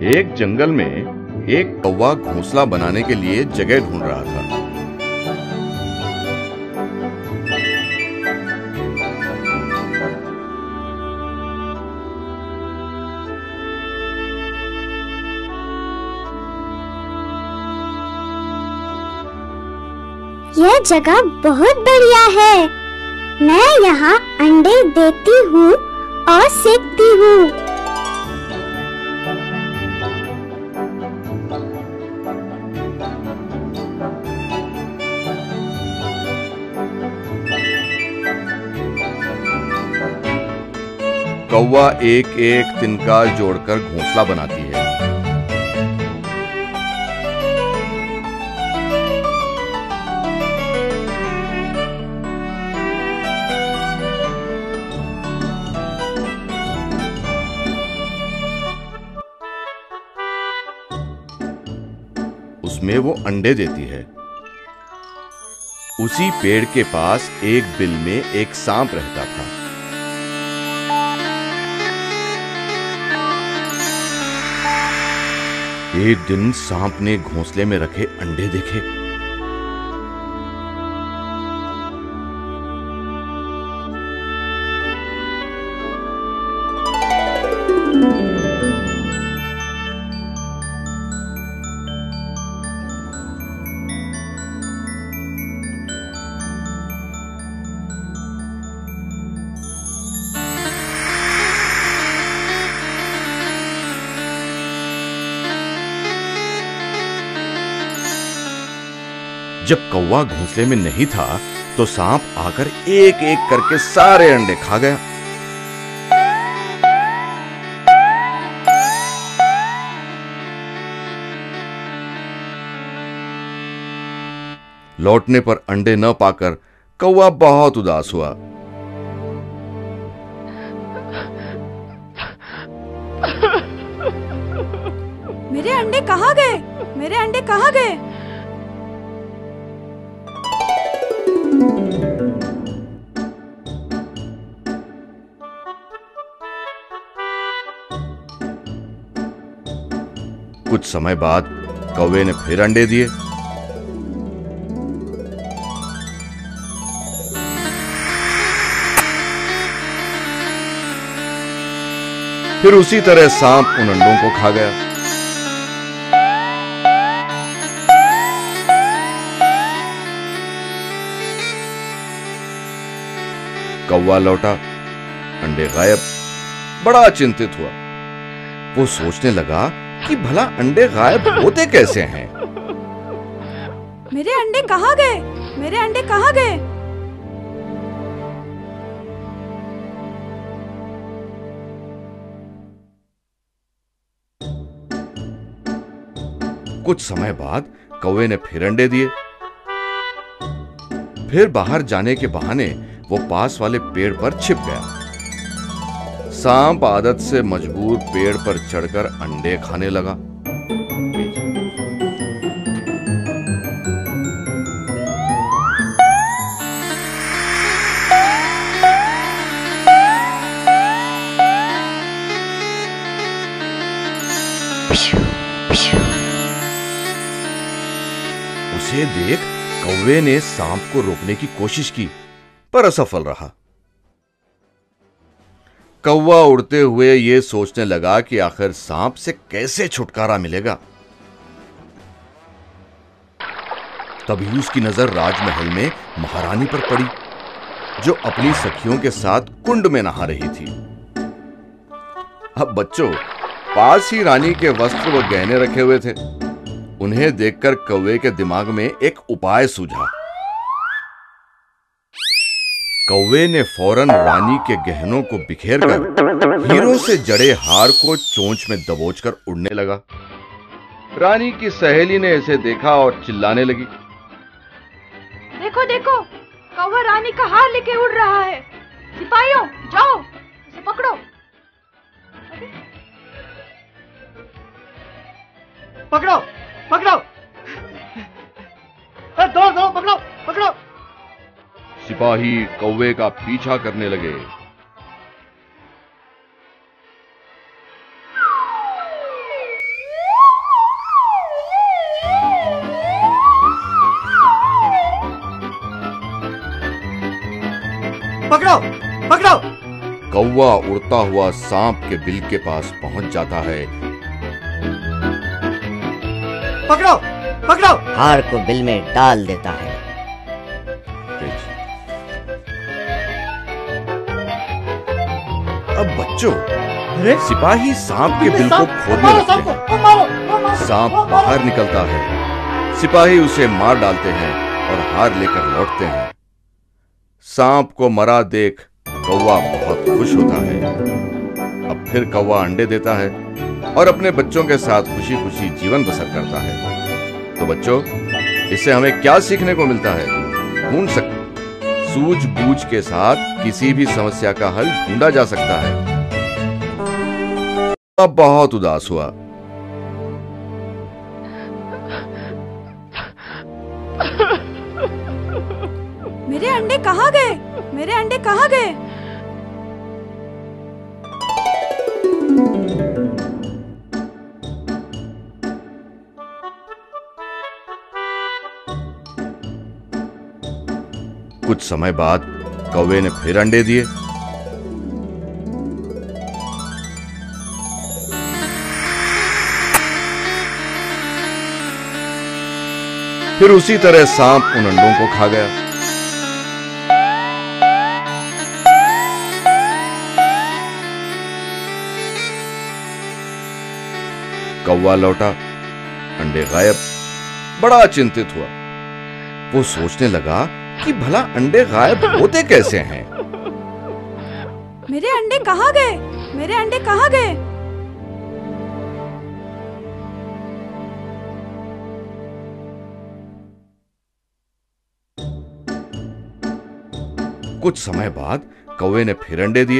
एक जंगल में एक कौवा घोंसला बनाने के लिए जगह ढूंढ रहा था। यह जगह बहुत बढ़िया है। मैं यहाँ अंडे देती हूँ और सेकती हूँ। कौवा एक एक तिनका जोड़कर घोंसला बनाती है। उसमें वो अंडे देती है। उसी पेड़ के पास एक बिल में एक सांप रहता था। एक दिन सांप ने घोंसले में रखे अंडे देखे। जब कौवा घोंसले में नहीं था तो सांप आकर एक एक करके सारे अंडे खा गया। लौटने पर अंडे न पाकर कौवा बहुत उदास हुआ। मेरे अंडे कहाँ गए? मेरे अंडे कहाँ गए? कुछ समय बाद कौवे ने फिर अंडे दिए। फिर उसी तरह सांप उन अंडों को खा गया। कौवा लौटा, अंडे गायब। बड़ा चिंतित हुआ। वो सोचने लगा कि भला अंडे गायब होते कैसे हैं? मेरे अंडे कहाँ गए? मेरे अंडे कहाँ गए? कुछ समय बाद कौवे ने फिर अंडे दिए। फिर बाहर जाने के बहाने वो पास वाले पेड़ पर छिप गया। सांप आदत से मजबूर पेड़ पर चढ़कर अंडे खाने लगा। उसे देख कौवे ने सांप को रोकने की कोशिश की, पर असफल रहा। कौवा उड़ते हुए यह सोचने लगा कि आखिर सांप से कैसे छुटकारा मिलेगा। तभी उसकी नजर राजमहल में महारानी पर पड़ी, जो अपनी सखियों के साथ कुंड में नहा रही थी। अब बच्चों, पास ही रानी के वस्त्र व गहने रखे हुए थे। उन्हें देखकर कौवे के दिमाग में एक उपाय सूझा। कौवे ने फौरन रानी के गहनों को बिखेरकर हीरों से जड़े हार को चोंच में दबोचकर उड़ने लगा। रानी की सहेली ने इसे देखा और चिल्लाने लगी, देखो देखो, कौवा रानी का हार लेके उड़ रहा है। सिपाहियों, जाओ उसे पकड़ो। पकड़ो पकड़ो, दो दो, पकड़ो पकड़ो। सिपाही कौवे का पीछा करने लगे। पकड़ो पकड़ो। कौवा उड़ता हुआ सांप के बिल के पास पहुंच जाता है। पकड़ो पकड़ो। हार को बिल में डाल देता है। अब बच्चों, अरे सिपाही सांप के बिल को खोदने लगते हैं। सांप बाहर निकलता है। सिपाही उसे मार डालते हैं और हार लेकर लौटते हैं। सांप को मरा देख कौवा बहुत खुश होता है। अब फिर कौवा अंडे देता है और अपने बच्चों के साथ खुशी खुशी जीवन बसर करता है। तो बच्चों, इससे हमें क्या सीखने को मिलता है? सूझबूझ के साथ किसी भी समस्या का हल ढूंढा जा सकता है। अब बहुत उदास हुआ। मेरे अंडे कहाँ गए? मेरे अंडे कहाँ गए? कुछ समय बाद कौवे ने फिर अंडे दिए। फिर उसी तरह सांप उन अंडों को खा गया। कौवा लौटा, अंडे गायब। बड़ा चिंतित हुआ। वो सोचने लगा कि भला अंडे गायब होते कैसे हैं? मेरे अंडे कहाँ गए? मेरे अंडे कहाँ गए? कुछ समय बाद कौवे ने फिर अंडे दिए।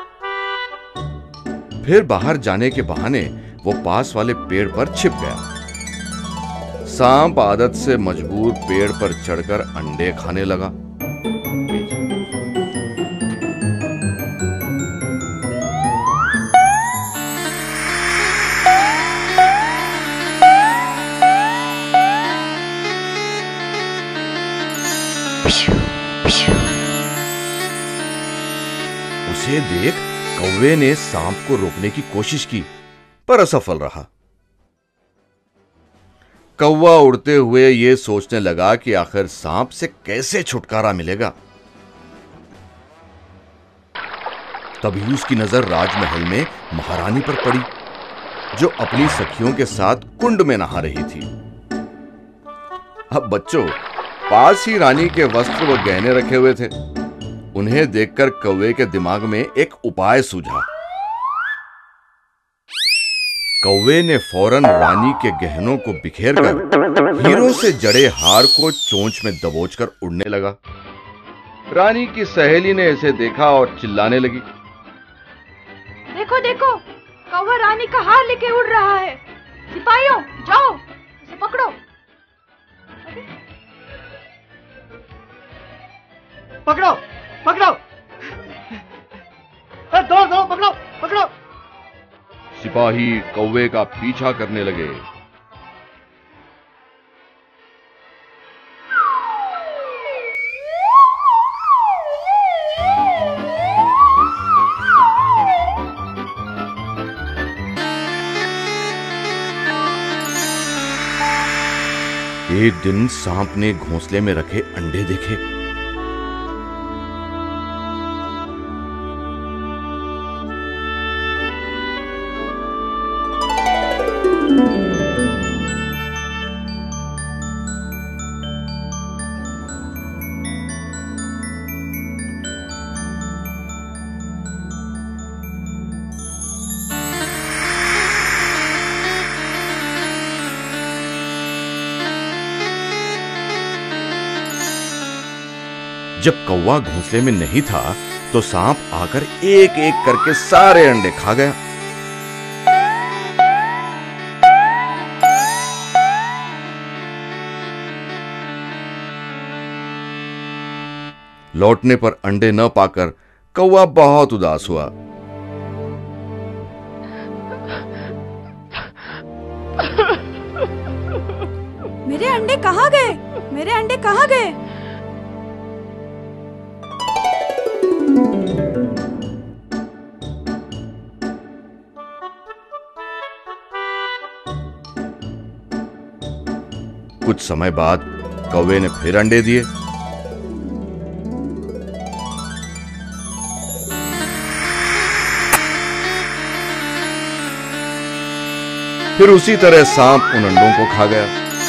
फिर बाहर जाने के बहाने वो पास वाले पेड़ पर छिप गया। सांप आदत से मजबूर पेड़ पर चढ़कर अंडे खाने लगा। उसे देख कौवे ने सांप को रोकने की कोशिश की, पर असफल रहा। कौवा उड़ते हुए ये सोचने लगा कि आखिर सांप से कैसे छुटकारा मिलेगा। तभी उसकी नजर राजमहल में महारानी पर पड़ी, जो अपनी सखियों के साथ कुंड में नहा रही थी। अब बच्चों, पास ही रानी के वस्त्र व गहने रखे हुए थे। उन्हें देखकर कौवे के दिमाग में एक उपाय सूझा। कौवे ने फौरन रानी के गहनों को बिखेरकर हीरों से जड़े हार को चोंच में दबोचकर उड़ने लगा। रानी की सहेली ने इसे देखा और चिल्लाने लगी, देखो देखो, कौवा रानी का हार लेके उड़ रहा है। सिपाहियों, जाओ उसे पकड़ो। पकड़ो पकड़ो। दौड़ दौड़, पकड़ो पकड़ो। सिपाही कौवे का पीछा करने लगे। एक दिन सांप ने घोंसले में रखे अंडे देखे। जब कौवा घोंसले में नहीं था तो सांप आकर एक एक करके सारे अंडे खा गया। लौटने पर अंडे न पाकर कौवा बहुत उदास हुआ। मेरे अंडे कहाँ गए? मेरे अंडे कहाँ गए? कुछ समय बाद कौवे ने फिर अंडे दिए। फिर उसी तरह सांप उन अंडों को खा गया।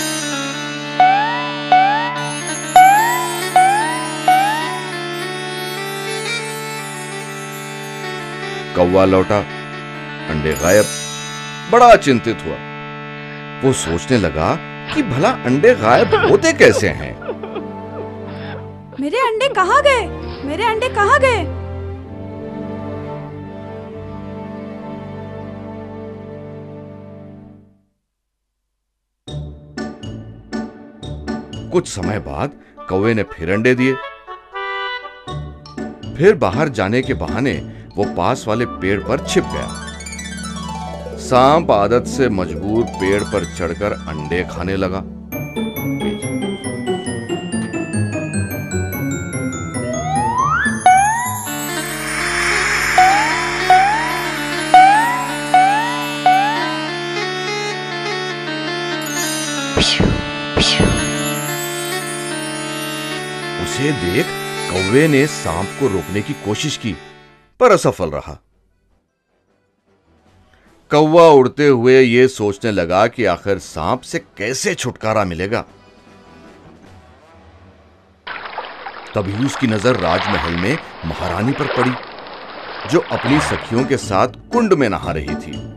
कौवा लौटा, अंडे गायब। बड़ा चिंतित हुआ। वो सोचने लगा कि भला अंडे गायब होते कैसे हैं? मेरे अंडे कहाँ गए? मेरे अंडे कहाँ गए? कुछ समय बाद कौवे ने फिर अंडे दिए। फिर बाहर जाने के बहाने वो पास वाले पेड़ पर छिप गया। सांप आदत से मजबूर पेड़ पर चढ़कर अंडे खाने लगा। उसे देख कौवे ने सांप को रोकने की कोशिश की, पर असफल रहा। कौवा उड़ते हुए यह सोचने लगा कि आखिर सांप से कैसे छुटकारा मिलेगा। तभी उसकी नजर राजमहल में महारानी पर पड़ी, जो अपनी सखियों के साथ कुंड में नहा रही थी।